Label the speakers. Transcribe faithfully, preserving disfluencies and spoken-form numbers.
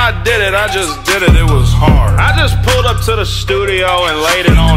Speaker 1: I did it, I just did it, it was hard. I just pulled up to the studio and laid it on